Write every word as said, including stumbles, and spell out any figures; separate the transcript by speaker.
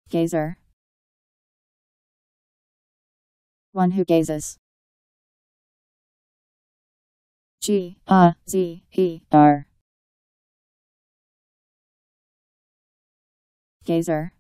Speaker 1: Gazer. One who gazes. G A Z E R. Gazer.